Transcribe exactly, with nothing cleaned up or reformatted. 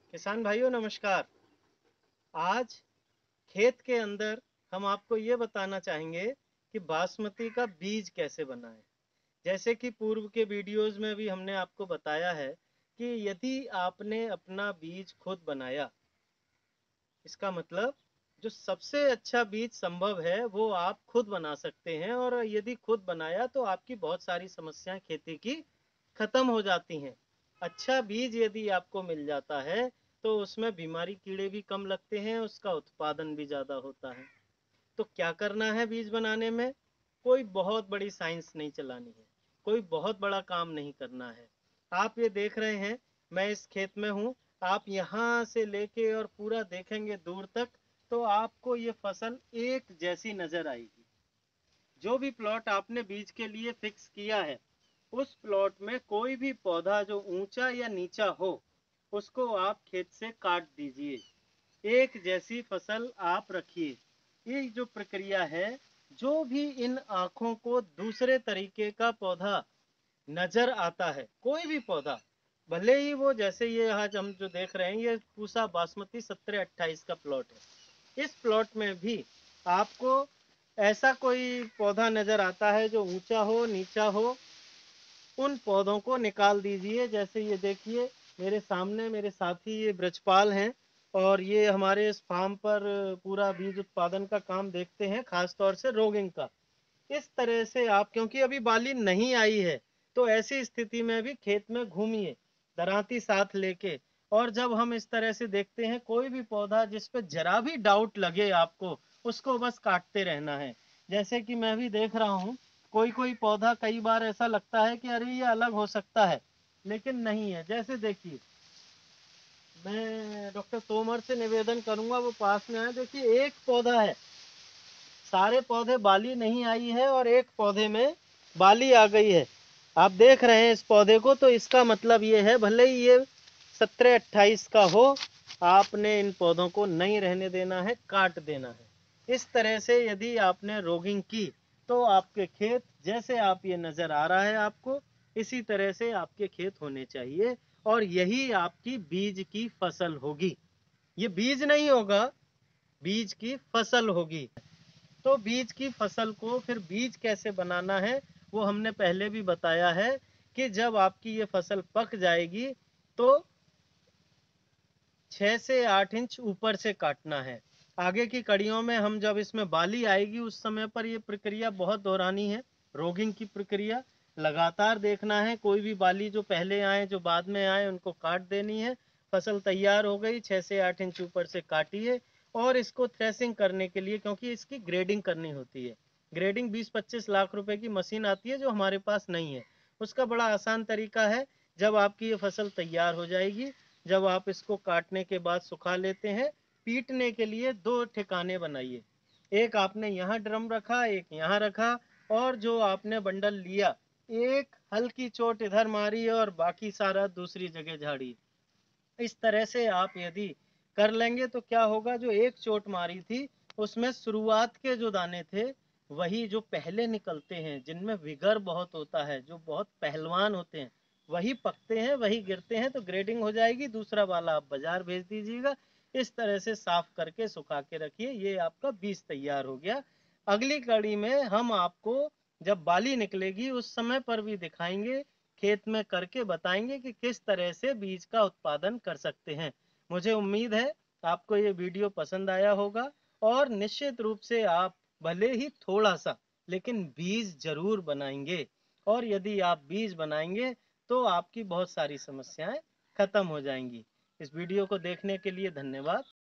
किसान भाइयों नमस्कार। आज खेत के अंदर हम आपको ये बताना चाहेंगे कि बासमती का बीज कैसे बनाएं। जैसे कि पूर्व के वीडियोस में भी हमने आपको बताया है कि यदि आपने अपना बीज खुद बनाया, इसका मतलब जो सबसे अच्छा बीज संभव है वो आप खुद बना सकते हैं। और यदि खुद बनाया तो आपकी बहुत सारी समस्याएं खेती की खत्म हो जाती हैं। अच्छा बीज यदि आपको मिल जाता है तो उसमें बीमारी कीड़े भी कम लगते हैं, उसका उत्पादन भी ज़्यादा होता है। तो क्या करना है बीज बनाने में? कोई बहुत बड़ी साइंस नहीं चलानी है, कोई बहुत बड़ा काम नहीं करना है। आप ये देख रहे हैं, मैं इस खेत में हूँ। आप यहाँ से लेके और पूरा देखेंगे दूर तक तो आपको ये फसल एक जैसी नजर आएगी। जो भी प्लॉट आपने बीज के लिए फिक्स किया है उस प्लॉट में कोई भी पौधा जो ऊंचा या नीचा हो उसको आप खेत से काट दीजिए। एक जैसी फसल आप रखिए। ये जो प्रक्रिया है, जो भी इन आंखों को दूसरे तरीके का पौधा नजर आता है, कोई भी पौधा, भले ही वो जैसे ये आज हम जो देख रहे हैं ये पूसा बासमती सत्रह अट्ठाईस का प्लॉट है। इस प्लॉट में भी आपको ऐसा कोई पौधा नजर आता है जो ऊंचा हो नीचा हो, उन पौधों को निकाल दीजिए। जैसे ये देखिए मेरे सामने मेरे साथी ये ब्रजपाल हैं और ये हमारे इस फार्म पर पूरा बीज उत्पादन का काम देखते हैं, खास तौर से रोगिंग का। इस तरह से आप, क्योंकि अभी बाली नहीं आई है, तो ऐसी स्थिति में भी खेत में घूमिए दरांती साथ लेके। और जब हम इस तरह से देखते हैं कोई भी पौधा जिस पे जरा भी डाउट लगे आपको, उसको बस काटते रहना है। जैसे कि मैं भी देख रहा हूँ कोई कोई पौधा कई बार ऐसा लगता है कि अरे ये अलग हो सकता है, लेकिन नहीं है। जैसे देखिए, मैं डॉक्टर तोमर से निवेदन करूंगा वो पास में आए। देखिए एक पौधा है, सारे पौधे बाली नहीं आई है और एक पौधे में बाली आ गई है। आप देख रहे हैं इस पौधे को, तो इसका मतलब ये है भले ही ये सत्रह अट्ठाईस का हो, आपने इन पौधों को नहीं रहने देना है, काट देना है। इस तरह से यदि आपने रोगिंग की तो आपके खेत जैसे आप ये नजर आ रहा है आपको, इसी तरह से आपके खेत होने चाहिए। और यही आपकी बीज की फसल होगी। ये बीज नहीं होगा, बीज की फसल होगी। तो बीज की फसल को फिर बीज कैसे बनाना है वो हमने पहले भी बताया है कि जब आपकी ये फसल पक जाएगी तो छह से आठ इंच ऊपर से काटना है। आगे की कड़ियों में हम जब इसमें बाली आएगी उस समय पर ये प्रक्रिया बहुत दोहरानी है। रोगिंग की प्रक्रिया लगातार देखना है, कोई भी बाली जो पहले आए जो बाद में आए उनको काट देनी है। फसल तैयार हो गई, छह से आठ इंच ऊपर से काटिए। और इसको थ्रेसिंग करने के लिए, क्योंकि इसकी ग्रेडिंग करनी होती है, ग्रेडिंग बीस पच्चीस लाख रुपए की मशीन आती है जो हमारे पास नहीं है। उसका बड़ा आसान तरीका है। जब आपकी ये फसल तैयार हो जाएगी, जब आप इसको काटने के बाद सुखा लेते हैं, पीटने के लिए दो ठिकाने बनाइए। एक आपने यहाँ ड्रम रखा, एक यहाँ रखा, और जो आपने बंडल लिया एक हल्की चोट इधर मारी और बाकी सारा दूसरी जगह झाड़ी। इस तरह से आप यदि कर लेंगे तो क्या होगा, जो एक चोट मारी थी उसमें शुरुआत के जो दाने थे वही जो पहले निकलते हैं, जिनमें विगर बहुत होता है, जो बहुत पहलवान होते हैं, वही पकते हैं, वही गिरते हैं। तो ग्रेडिंग हो जाएगी, दूसरा वाला आप बाजार भेज दीजिएगा। इस तरह से साफ करके सुखा के रखिए। ये आपका बीज तैयार हो गया। अगली कड़ी में हम आपको जब बाली निकलेगी उस समय पर भी दिखाएंगे, खेत में करके बताएंगे कि किस तरह से बीज का उत्पादन कर सकते हैं। मुझे उम्मीद है आपको ये वीडियो पसंद आया होगा और निश्चित रूप से आप भले ही थोड़ा सा लेकिन बीज जरूर बनाएंगे। और यदि आप बीज बनाएंगे तो आपकी बहुत सारी समस्याएं खत्म हो जाएंगी। इस वीडियो को देखने के लिए धन्यवाद।